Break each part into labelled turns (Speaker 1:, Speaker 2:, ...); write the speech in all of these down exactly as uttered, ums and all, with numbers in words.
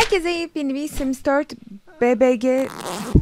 Speaker 1: Herkese yepyeni bir Sims dört B B G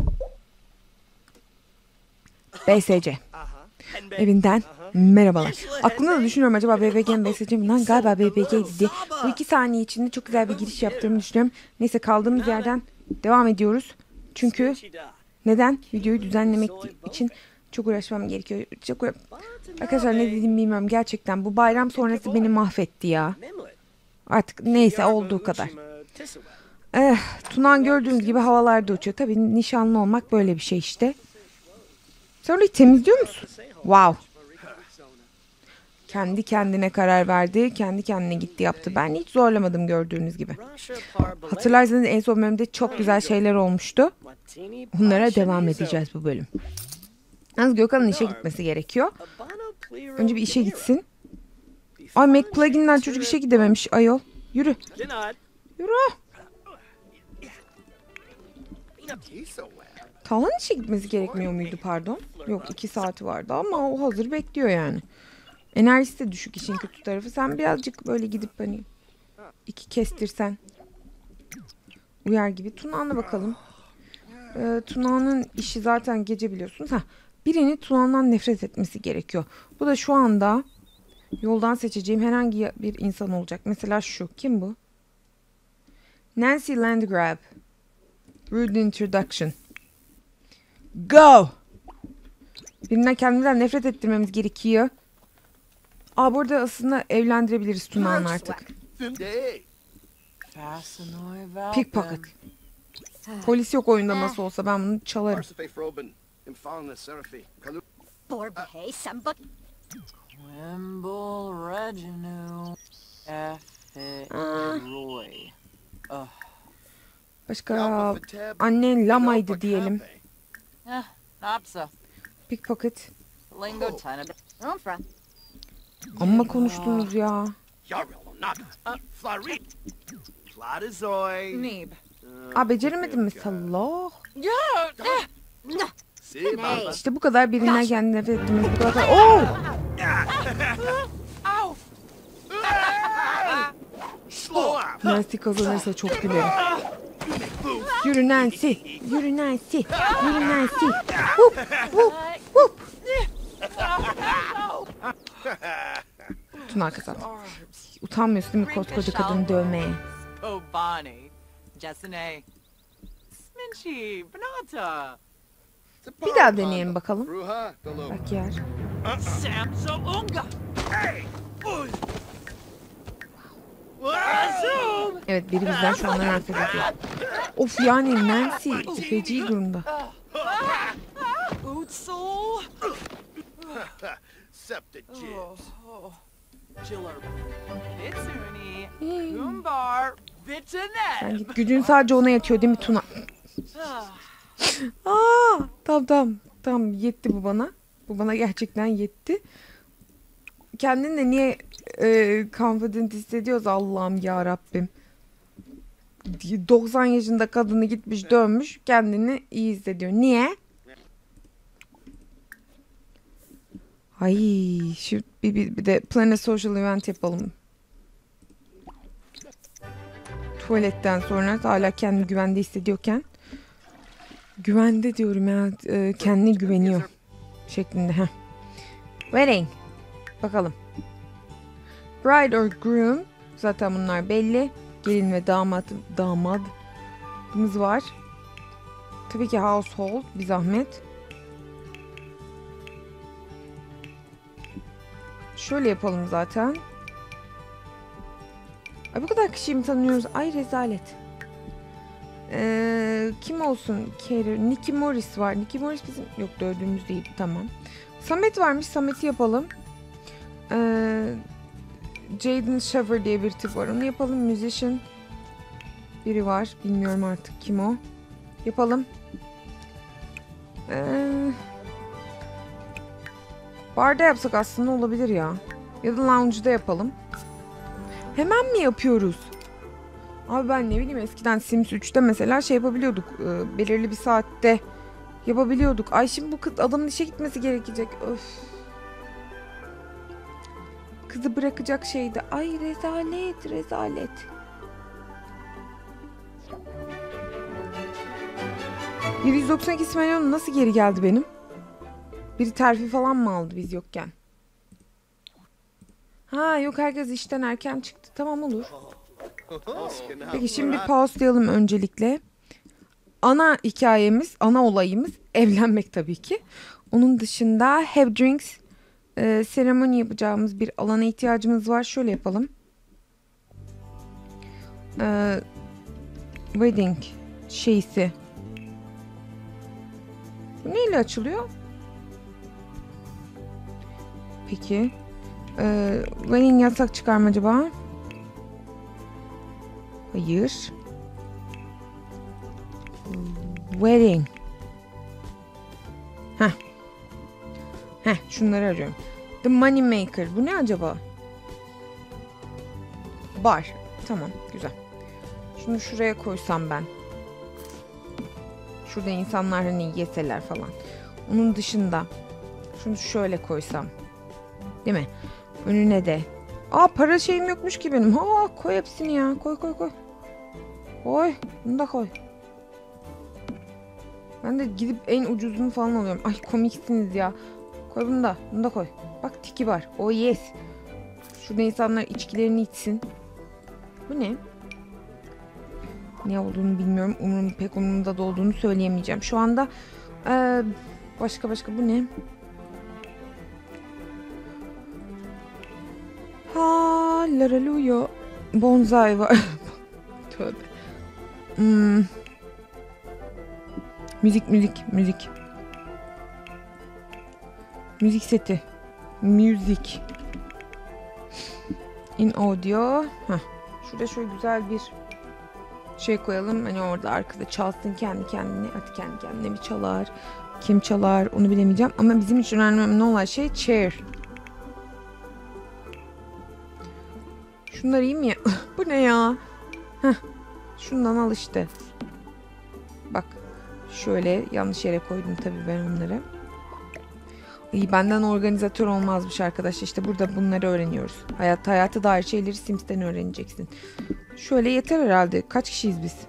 Speaker 1: B S C evinden merhabalar. Aklımda da düşünüyorum, acaba B B G mi B S C mi? Lan galiba B B G'ydi diye. Bu iki saniye içinde çok güzel bir giriş yaptığımı düşünüyorum. Neyse, kaldığımız yerden devam ediyoruz. Çünkü neden? Videoyu düzenlemek için çok uğraşmam gerekiyor. Çok uğra Arkadaşlar, ne dediğimi bilmiyorum. Gerçekten bu bayram sonrası beni mahvetti ya. Artık neyse, olduğu kadar. Eh, Tunan gördüğünüz gibi havalarda uçuyor. Tabii nişanlı olmak böyle bir şey işte. Sen orayı temizliyor musun? Wow. Kendi kendine karar verdi. Kendi kendine gitti yaptı. Ben hiç zorlamadım gördüğünüz gibi. Hatırlarsanız en son bölümde çok güzel şeyler olmuştu. Onlara devam edeceğiz bu bölüm. Yalnız Gökhan'ın işe gitmesi gerekiyor. Önce bir işe gitsin. Ay, McPlugin'den çocuk işe gidememiş ayol. Yürü. Yürü. Talhan işe gitmesi gerekmiyor muydu, pardon? Yok, iki saati vardı ama o hazır bekliyor yani. Enerjisi de düşük, işin kötü tarafı. Sen birazcık böyle gidip hani iki kestirsen uyar gibi. Tuna'na bakalım. Ee, Tuna'nın işi zaten gece, biliyorsunuz. Heh, birini Tuna'ndan nefret etmesi gerekiyor. Bu da şu anda yoldan seçeceğim herhangi bir insan olacak. Mesela şu. Kim bu? Nancy Landgrab. Rude introduction. Go! Birinden kendimizden nefret ettirmemiz gerekiyor. Aa, burada aslında evlendirebiliriz Tuna'nı artık. Pickpocket. Polis yok oyunda nasıl olsa, ben bunu çalarım. Aa. Başka annen Lama'ydı diyelim. Pickpocket. Amma konuştunuz ya. Aa, beceremedim mi sallah? İşte bu kadar birinden kendine nefret ettiğimiz bu kadar. Oo! Nancy kazanırsa çok gülerim. Yürü Nancy, yürü Nancy, yürü Nancy. Hup, hup, hup. Tuna kazandı. Utanmıyorsun değil mi koskoca kadını dövmeye? Bir daha deneyelim bakalım. Bak yer. Evet, biri bizden şu anda nefret ediyor. Of, yani Nancy feci durumda. Sen git, gücün sadece ona yetiyor değil mi Tuna? Aa, tamam tamam tamam, yetti bu bana. Bu bana gerçekten yetti. Kendinle niye e, confident hissediyoruz Allah'ım ya Rabbim. doksan yaşında kadını gitmiş dövmüş, kendini iyi hissediyor. Niye? Ay, şu bir, bir, bir de Planet Social Event yapalım. Tuvaletten sonra hala kendini güvende hissediyorken, güvende diyorum ya, e, kendine güveniyor şeklinde. Heh. Wedding. Bakalım. Bride or groom. Zaten bunlar belli. Gelin ve damat, damadımız var. Tabii ki household, bir zahmet. Şöyle yapalım zaten. Ay, bu kadar kişiyi mi tanıyoruz? Ay rezalet. Ee, kim olsun? Carrier. Nicky Morris var. Nicky Morris bizim... Yok, dördüğümüz değil. Tamam. Samet varmış. Samet'i yapalım. Ee, Jaden Shaver diye bir tip var. Onu yapalım. Musician biri var. Bilmiyorum artık kim o. Yapalım. Ee, barda yapsak aslında olabilir ya. Ya da lounge'da yapalım. Hemen mi yapıyoruz? Abi ben ne bileyim, eskiden Sims üçte mesela şey yapabiliyorduk. E, belirli bir saatte yapabiliyorduk. Ay, şimdi bu kız, adamın işe gitmesi gerekecek. Öf. Kızı bırakacak şeydi. Ay rezalet, rezalet. yedi yüz doksan iki milyon nasıl geri geldi benim? Biri terfi falan mı aldı biz yokken? Ha yok, herkes işten erken çıktı. Tamam, olur. Peki şimdi bir pauselayalım öncelikle. Ana hikayemiz, ana olayımız evlenmek tabii ki. Onun dışında have drinks, e, seremoni yapacağımız bir alana ihtiyacımız var. Şöyle yapalım. E, wedding şeysi. Bu neyle açılıyor? Peki. E, wedding yasak çıkar mı acaba? Hayır. Wedding. Heh. Heh, şunları arıyorum. The Money Maker. Bu ne acaba? Bar. Tamam, güzel. Şunu şuraya koysam ben. Şurada insanlar hani yeseler falan. Onun dışında şunu şöyle koysam. Değil mi? Önüne de. Aa, para şeyim yokmuş ki benim. Ha, koy hepsini ya. Koy koy koy. Koy. Bunu da koy. Ben de gidip en ucuzunu falan alıyorum. Ay, komiksiniz ya. Koy bunu da. Bunu da koy. Bak, tiki var. Oh yes. Şurada insanlar içkilerini içsin. Bu ne? Ne olduğunu bilmiyorum. Umurum, pek umurumda da olduğunu söyleyemeyeceğim. Şu anda ee, başka başka bu ne? Hallelujah. Bonsai var. Tövbe. Hmm. Müzik müzik müzik. Müzik seti. Müzik. In audio. Heh. Şurada şöyle güzel bir şey koyalım. Hani orada arkada çalsın kendi kendine. Hadi kendi kendine bir çalar. Kim çalar onu bilemeyeceğim. Ama bizim için önemli olan şey chair. Şunlar iyi mi ya? Bu ne ya? Heh. Şundan al işte. Bak. Şöyle yanlış yere koydum tabii ben onları. İyi, benden organizatör olmazmış arkadaşlar. İşte burada bunları öğreniyoruz. Hayat, hayata dair şeyleri Sims'ten öğreneceksin. Şöyle yeter herhalde. Kaç kişiyiz biz?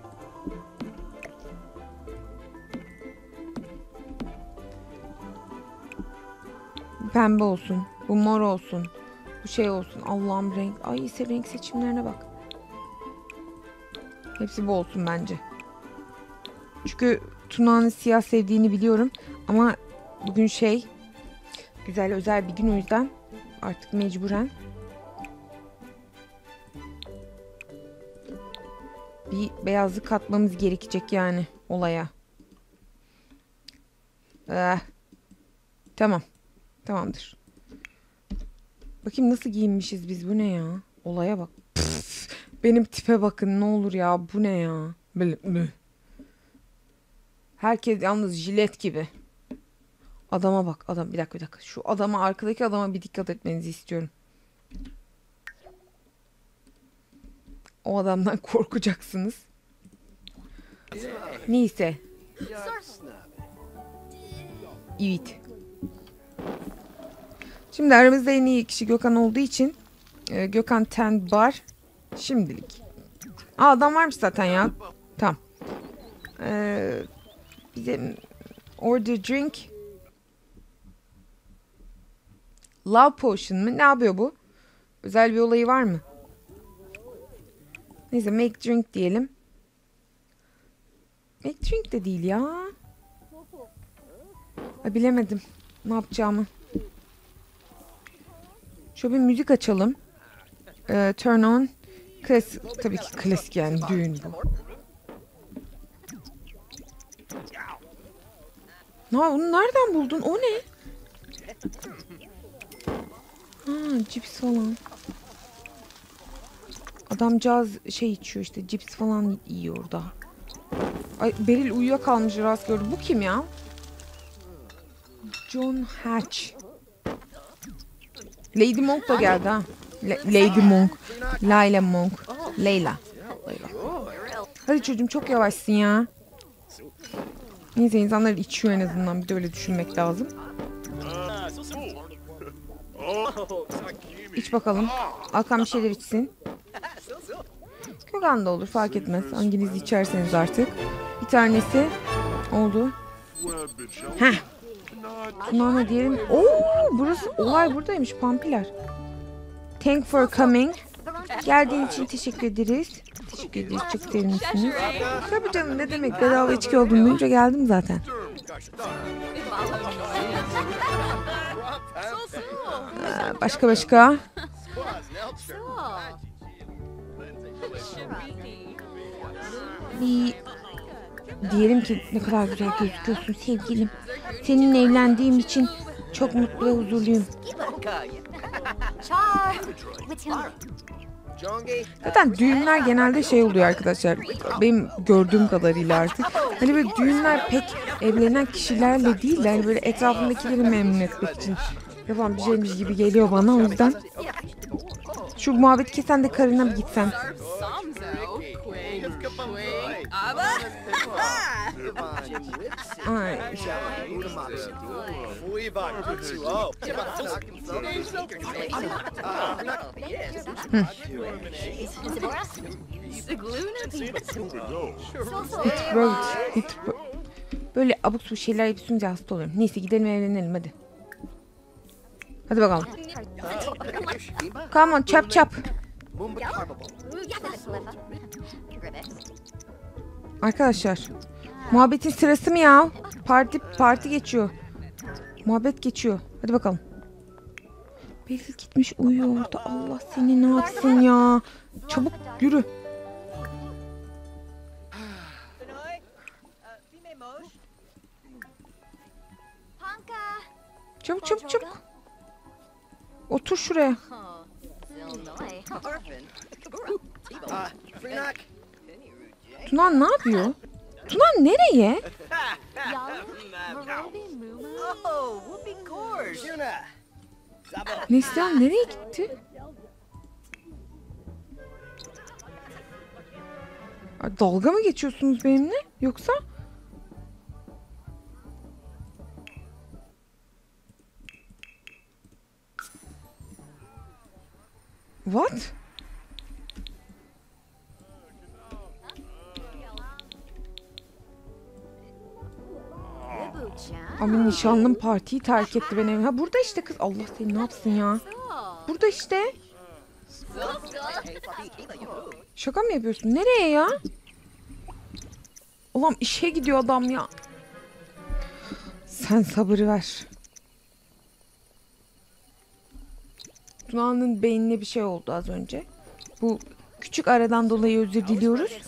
Speaker 1: Bu pembe olsun. Bu mor olsun. Bu şey olsun. Allah'ım renk. Ay ise renk seçimlerine bak. Hepsi bu olsun bence. Çünkü Tuna'nın siyah sevdiğini biliyorum. Ama bugün şey... Güzel özel bir gün, o yüzden artık mecburen bir beyazlık katmamız gerekecek yani olaya. Eh. Tamam. Tamamdır. Bakayım nasıl giyinmişiz biz, bu ne ya? Olaya bak. Pff, benim tipe bakın ne olur ya, bu ne ya? Böyle, herkes yalnız jilet gibi. Adama bak, adam, bir dakika bir dakika. Şu adama, arkadaki adama bir dikkat etmenizi istiyorum. O adamdan korkacaksınız. Neyse. Evet. Şimdi aramızda en iyi kişi Gökhan olduğu için e, Gökhan ten bar şimdilik. Aa, adam varmış zaten ya. Tamam. Ee, bize order drink. Love potion mu? Ne yapıyor bu? Özel bir olayı var mı? Neyse, make drink diyelim. Make drink de değil ya. Ay, bilemedim ne yapacağımı. Şöyle bir müzik açalım. Ee, turn on. Klasik, tabii ki klasik yani, düğün bu. Ne, onu nereden buldun? O ne? Ha, cips falan. Adamcağız şey içiyor işte, cips falan yiyor orada. Ay, Beril uyuyakalmış, rast gördüm. Bu kim ya? John Hatch. Lady Monk da geldi ha. Le Lady Monk. Layla Monk. Leyla. Leyla. Hadi çocuğum, çok yavaşsın ya. Neyse, insanlar içiyor en azından. Bir de öyle düşünmek lazım. İç bakalım. Alkan bir şeyler içsin. Gökhan da olur, fark etmez. Hanginiz içerseniz artık. Bir tanesi Oldu. Heh. Tuna'na diyelim. Oo, burası olay buradaymış Pampiler. Thank for coming. Geldiğin için teşekkür ederiz. Teşekkür ederiz. Çok sevimlisiniz. Tabii canım, ne demek, bedava içki olduğunu duyunca geldim zaten. Ee, başka başka. Bir diyelim ki ne kadar güzel gözüküyorsun sevgilim. Seninle evlendiğim için çok mutlu ve huzurluyum. Zaten düğünler genelde şey oluyor arkadaşlar. Benim gördüğüm kadarıyla artık. Hani böyle düğünler pek evlenen kişilerle değil de hani böyle etrafındakileri memnun etmek için yapan bir şeymiş gibi geliyor bana, o yüzden. Şu muhabbet kesen de karına bir gitsen. Ay. Hı. Hit road. Hit road. Böyle abuk subuk şeyler yapıyorsunca hasta oluyorum. Neyse gidelim evlenelim hadi. Hadi bakalım. Come on, çap çap. Arkadaşlar, muhabbetin sırası mı ya? Parti parti geçiyor. Muhabbet geçiyor. Hadi bakalım. Beril gitmiş uyuyor orada. Allah seni ne yapsın ya? Çabuk yürü. Çabuk çabuk çabuk. Otur şuraya. Tuna ne yapıyor? Tuna nereye? Neslihan nereye gitti? Dalga mı geçiyorsunuz benimle? Yoksa? What? Ama nişanlım partiyi terk etti beni. Ha burada işte kız. Allah seni ne yapsın ya? Burada işte. Şaka mı yapıyorsun? Nereye ya? Ulan işe gidiyor adam ya. Sen sabır ver. Tuna'nın beynine bir şey oldu az önce. Bu küçük aradan dolayı özür diliyoruz.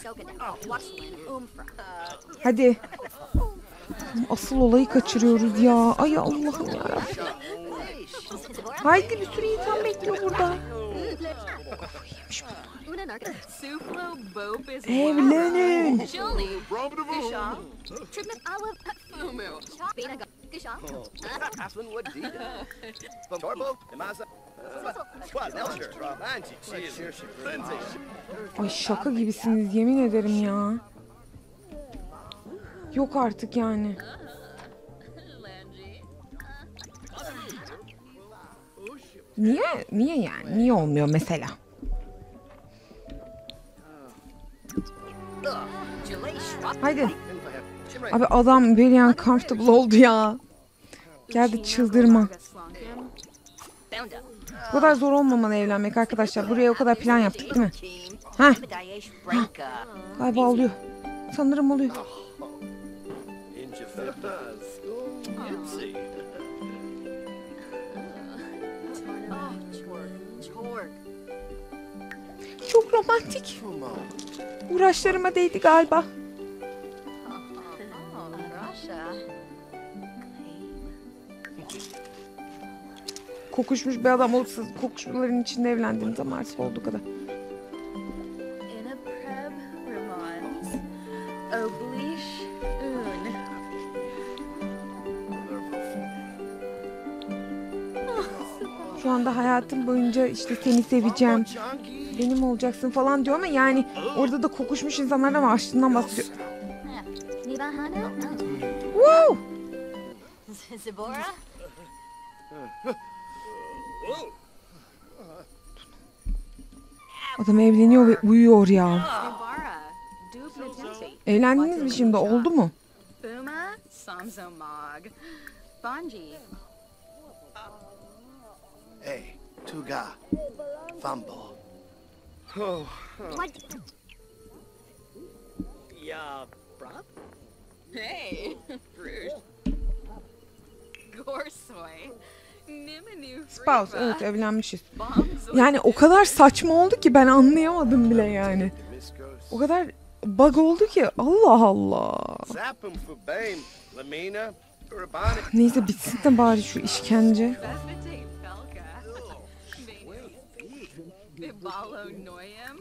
Speaker 1: Hadi. Asıl olayı kaçırıyoruz ya. Ay Allah'ım yarabbim. Haydi, bir sürü insan bekliyor burada. Yemiş bunlar. Evlenin. Ay şaka gibisiniz yemin ederim ya. Yok artık yani. Niye? Niye yani? Niye olmuyor mesela? Haydi. Abi adam very uncomfortable oldu ya. Geldi çıldırma. Bu kadar zor olmamalı evlenmek arkadaşlar. Buraya o kadar plan yaptık değil mi? Heh. Heh. Galiba oluyor. Sanırım oluyor. Çok romantik. Uğraşlarıma değdi galiba. Kokuşmuş bir adam olsa kokuşmaların içinde evlendiğiniz zaman artık olduğu kadar. Şu anda hayatım boyunca işte seni seveceğim, benim olacaksın falan diyor ama yani orada da kokuşmuş insanlardan ve aşkından bahsediyor. Wow! Adam evleniyor ve uyuyor ya. Evlendiniz mi şimdi? Oldu mu?
Speaker 2: Buma, Samzomog, Bonji.
Speaker 3: Hey, Tuga, Fumble.
Speaker 4: Oh,
Speaker 2: What?
Speaker 4: yeah, brab?
Speaker 2: Hey, Rouge. Gorsoy. Nimanu
Speaker 1: Spouse, evet evlenmişiz.
Speaker 2: Bombs.
Speaker 1: Yani o kadar saçma oldu ki ben anlayamadım bile yani. O kadar bug oldu ki Allah Allah.
Speaker 3: Zap him for Bane, Lamina, Urabani.
Speaker 1: Neyse bitsin de bari şu işkence.
Speaker 2: Vesvete Felka. Bibalo Noyam.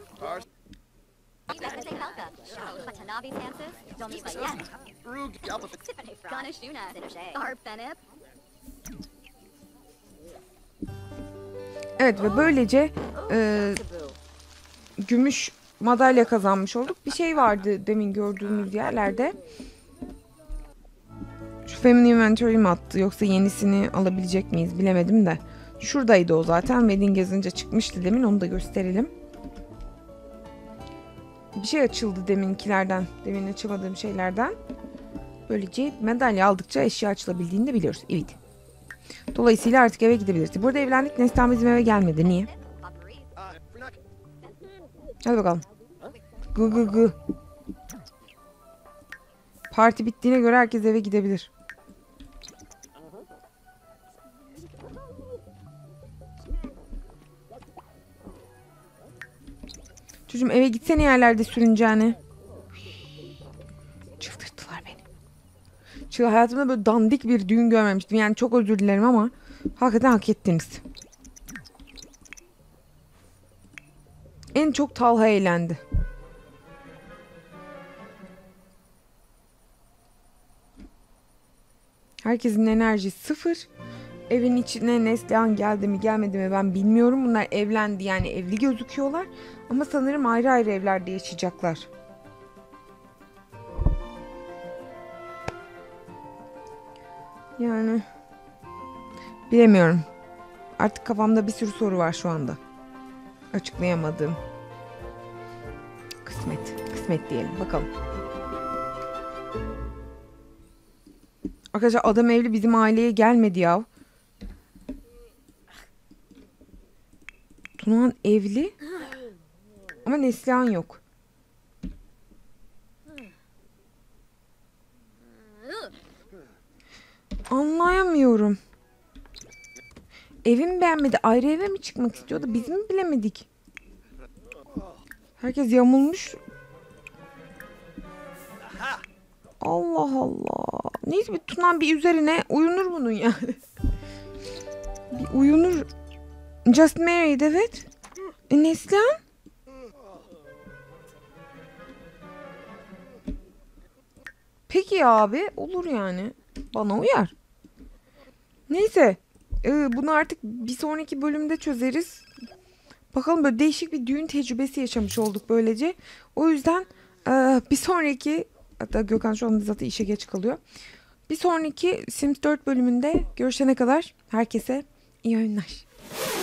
Speaker 1: Evet ve böylece e, gümüş madalya kazanmış olduk. Bir şey vardı demin gördüğümüz yerlerde. Şu Family Inventory mi attı yoksa yenisini alabilecek miyiz bilemedim de. Şuradaydı o zaten. Wedding yazınca çıkmıştı demin, onu da gösterelim. Bir şey açıldı deminkilerden. Demin açamadığım şeylerden. Böylece madalya aldıkça eşya açılabildiğini de biliyoruz. Evet. Dolayısıyla artık eve gidebiliriz. Burada evlendik. Neslihan bizim eve gelmedi. Niye? Hadi bakalım. Gı gı gı. Parti bittiğine göre herkes eve gidebilir. Çocuğum eve gitsene yerlerde sürüneceğine. Çıldırttılar beni. Çıl hayatımda böyle dandik bir düğün görmemiştim. Yani çok özür dilerim ama hakikaten hak ettiniz. En çok Talha eğlendi. Herkesin enerjisi sıfır. Evin içine Neslihan geldi mi gelmedi mi ben bilmiyorum. Bunlar evlendi yani evli gözüküyorlar. Ama sanırım ayrı ayrı evlerde yaşayacaklar. Yani bilemiyorum. Artık kafamda bir sürü soru var şu anda. Açıklayamadığım. Kısmet. Kısmet diyelim. Bakalım. Arkadaşlar adam evli bizim aileye gelmedi ya. Tunağan evli. Ama Neslihan yok. Anlayamıyorum. Evimi beğenmedi. Ayrı eve mi çıkmak istiyordu? Biz mi bilemedik? Herkes yamulmuş. Allah Allah. Neyse bir Tunan bir üzerine uyunur bunun yani. Bir uyunur. Just married evet. E, Neslihan? Peki ya abi. Olur yani. Bana uyar. Neyse. E, bunu artık bir sonraki bölümde çözeriz. Bakalım böyle değişik bir düğün tecrübesi yaşamış olduk böylece. O yüzden e, bir sonraki hatta Gökhan şu anda zaten işe geç kalıyor. Bir sonraki Sims dört bölümünde görüşene kadar herkese iyi oyunlar.